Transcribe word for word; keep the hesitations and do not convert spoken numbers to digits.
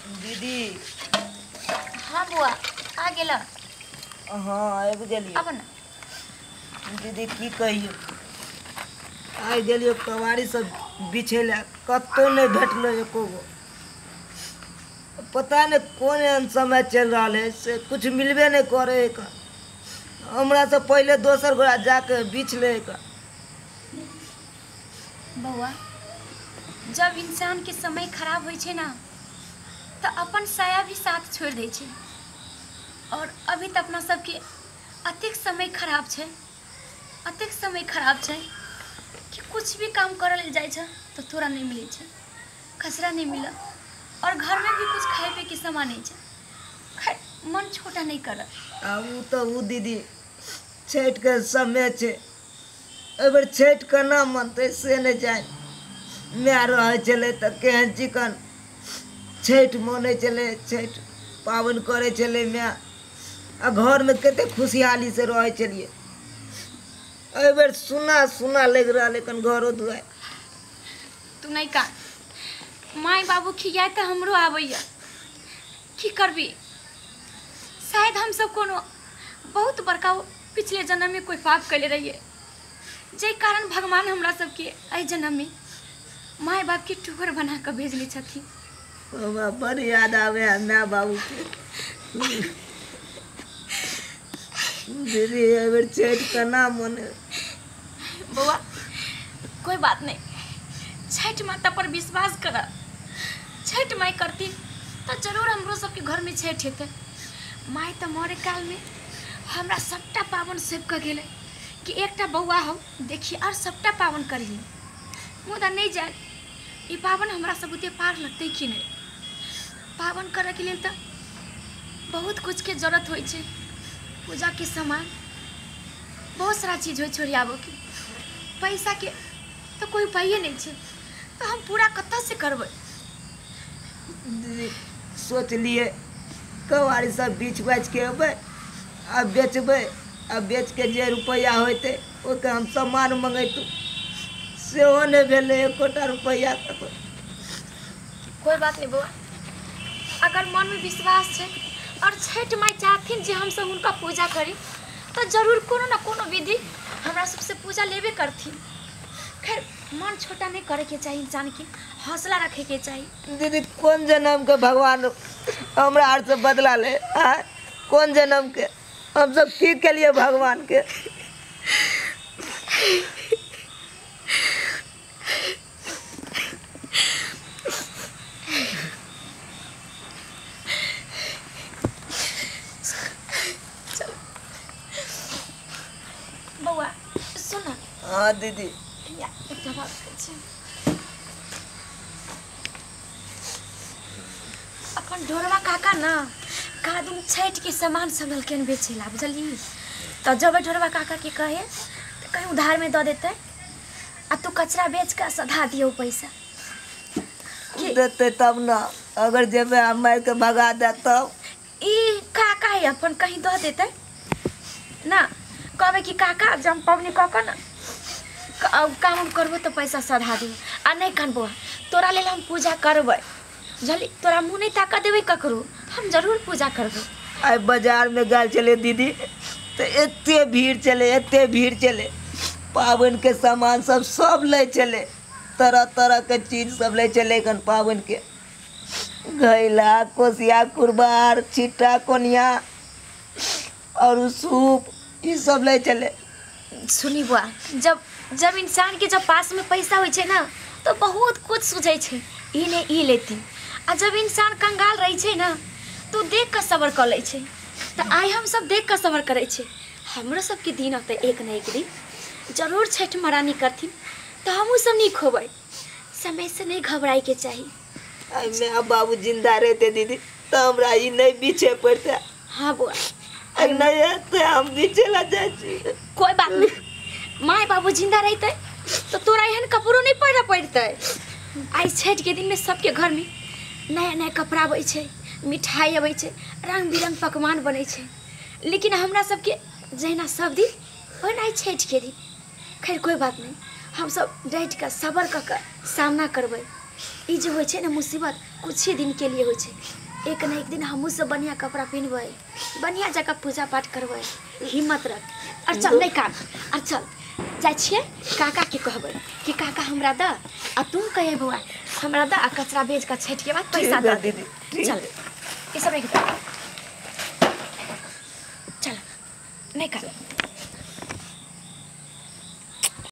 दीदी। हाँ बुआ आ गेला। हाँ आबि गेलियै। अब ना दीदी की कहियो आइ गेलियै कबाड़ी सब बिछै लए, कतौ नहीं भेटलो एको गो। पता नहीं कौन एहन समय चल रहा है से कुछ मिलबे नहीं करे है। हमरा से पहले दोसर गोरा जाके बिछ ले का। बउआ जब इंसान के समय खराब होइ छे ना तो अपन साया भी साथ छोड़ दे छे। और अभी तक अपना सबके अतिक समय खराब छे, अतिक समय खराब छे कि कुछ भी काम करल जाए छे तो थोड़ा नहीं मिले छे, खसरा नहीं मिला और घर में भी कुछ खाए पे के सामान नहीं छे। खैर मन छोटा नहीं कर। उ तो उ दीदी छठ के समय छे, एबर छठ केना मनते से नहीं जाए। मैं रहे चले तो केहन चिकन छठ मने चले, छठ पावन करे चले। मैं आ घर में कते खुशहाली से रहे चलिए। एबर सुना सुना लग रहा, लेकिन घरों दुआर तू नहीं का माई बाबू खियाए तो हमरो आबैया। की करबी, शायद हम सब कोनो बहुत बड़का पिछले जन्म में कोई पाप कैले रहिए, जे कारण भगवान हमरा सबके एहि जन्म में माई बाप के टुकर बना के भेजले छथिन। हमरा बड़ याद आवे माँ बाबू के। दीदी एबर छठ केना मने। बउआ कोई बात नहीं, छठ माता पर विश्वास कर। छठ माई करती तो जरूर हमरो सबके घर में छठ हेते। माई तो मरे काल में हमरा सबटा पावन सेव कर गेले कि एकटा बउआ हो देखिए और सबटा पावन करिए। मुदा नहीं जाए ये पावन हमरा सब उते पार लगते कि नहीं। पावन करे के लिए तो बहुत कुछ के जरूरत होई छे, पूजा के सामान बहुत सारा चीज हो छोड़ी आबो के। पैसा के तो कोई उपाय नहीं छे, तो हम पूरा कत्ता से करबे। दीदी सोच लिए कबाड़ी सब बीच बाच के अबै आ बेचबै, आ बेच के जे रुपया होते ओके हम सामान मंगेतू, सेहो नहीं भेले एकोटा रुपया तक। कोई बात नहीं बुआ, अगर मन में विश्वास है और छठ माई चाहथिन जे हम सब उनका पूजा करी तो जरूर कोनो ना कोनो विधि हमरा सबसे पूजा लेबे करथिन। खैर मन छोटा नहीं करे के चाहिए, इंसान के हौसला रखे के चाहिए। दीदी कौन जन्म के भगवान हमरा आर से बदला ले आ? कौन जन्म के हम सब की के लिए भगवान के। बउआ सुन। हाँ दीदी। या एक बात छै, अपन ढोरवा काका ना का दिन छठ के सामान संभल के बेचेला बुझली। तो जब ढोरवा काका के कहे तो कहीं उधार में दे देते आ तू कचरा बेच के सधा दियो पैसा देते तब ना, अगर जेबे हम मार के भगा दे तब। ई काका है अपन कहीं दे देते ना, कहबे कि काका जब पवनी काका ना काम हम करबो तो पैसा सधा दी आ नहीं कानबो तोरा लेल हम पूजा करबै बुझली। तोरा मुँह नहीं ताकत देवे ककरो, हम जरूर पूजा करबो। आई बाजार में गल चले दीदी तो एते भीड़ चले, एते भीड़ चले, पावन के सामान सब सब ले चले, तरह तरह के चीज सब ले चले। कन पावन के घैला कोसिया कुरबार छिट्टा कोनिया और सूप ये सब ले चले। सुनी बुआ, जब जब इंसान के जब पास में पैसा होइ छे ना तो बहुत कुछ सोचे छे ई ने ई लेती, आ जब इंसान कंगाल रही छे ना तो देख कर सबर कर ले छे। तो आई हम सब देख कर सबर करे छे, हमरो सबके दिन होते एक न एक दिन जरूर छठ मरानी करथिन तो हमहू सब नहीं खोबै। समय से नहीं घबराई के चाहिए। आई मैं बाबू जिंदा रहते दीदी तो हमरा ई नहीं पीछे पड़ते। हाँ बुआ नहीं रहते हम पीछे ला जाए। कोई बात नहीं, माँ बाबू जिंदा रहते तो तोरा एहन कपड़ो नहीं पहना पड़ते। आई छठ के दिन में सबके घर में नया नया कपड़ा अबै छे, मिठाई अबै छे, रंग बिरंग पकवान बनै छे। लेकिन हमरा सबके जहिना सब दिन ओहिना छठ के दिन। खैर कोई बात नहीं, हम सब डट कर सबर कर कर सामना करबै। ई जे होइ छै ना मुसीबत कुछ ही दिन के लिए होइ छै। एक न एक दिन हमहूँ सब बढ़िया कपड़ा पहनबै, बढ़िया जगह पूजा पाठ करबै। हिम्मत रख और चल नहीं काम और चल जाइ छिए काका के कहबै कि काका हमरा द आ तू कहे बउआ हमरा द आ कचरा बेच के छठ के बाद पैसा दे दीदी। चल ये सब एक चल नहीं कर